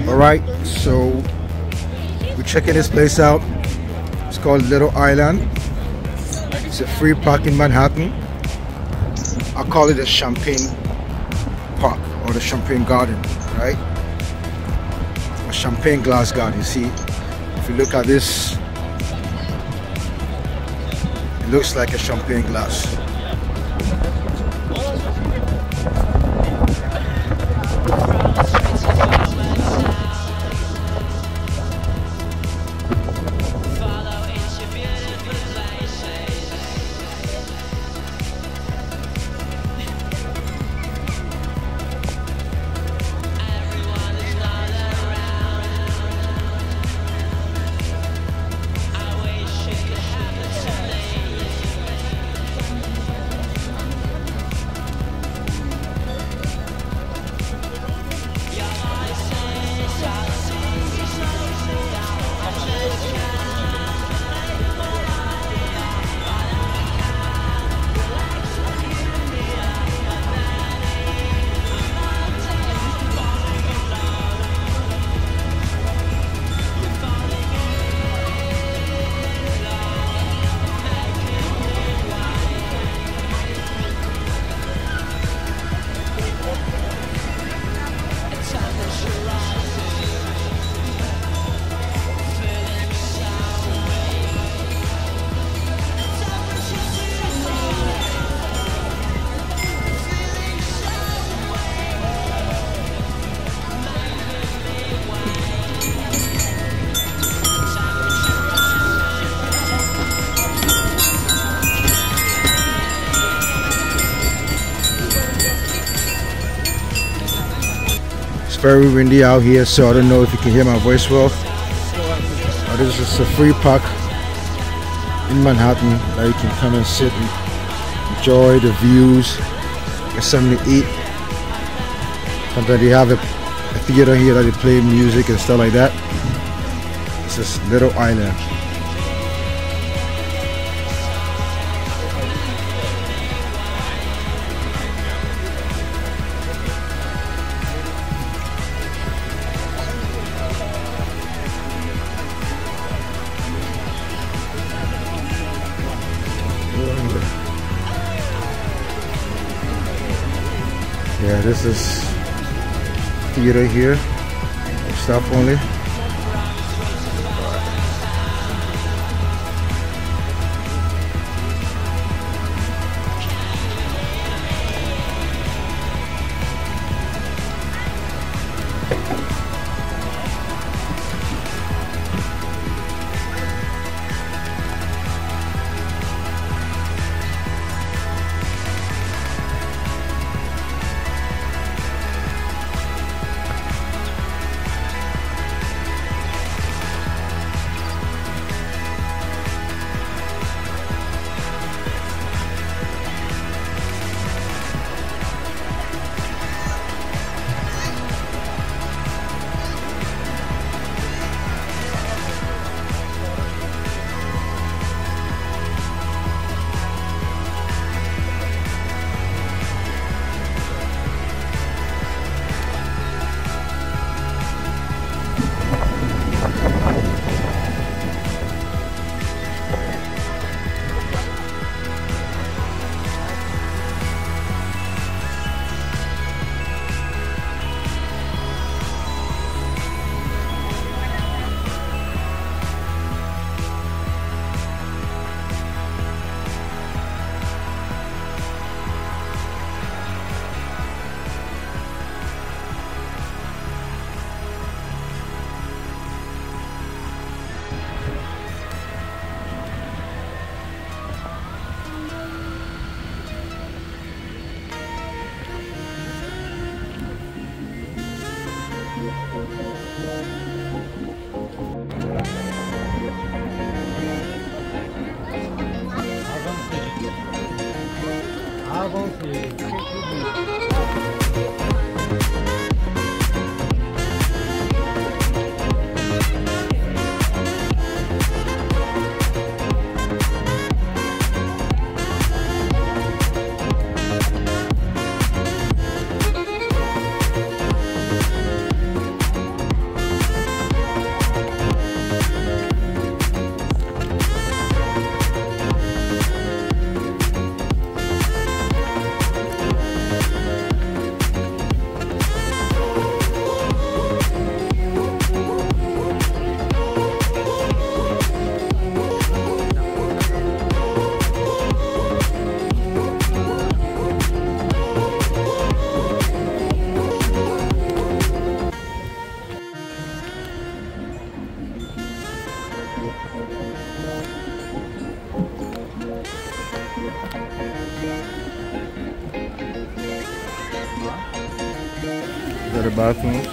Alright, so we're checking this place out. It's called Little Island. It's a free park in Manhattan. I call it a champagne park or the champagne garden, right? A champagne glass garden. You see, if you look at this, it looks like a champagne glass. It's very windy out here, so I don't know if you can hear my voice well. This is a free park in Manhattan that you can come and sit and enjoy the views, get something to eat. Sometimes they have a theater here that they play music and stuff like that. This is Little Island. Yeah, this is theater here, staff only. Got the bathrooms.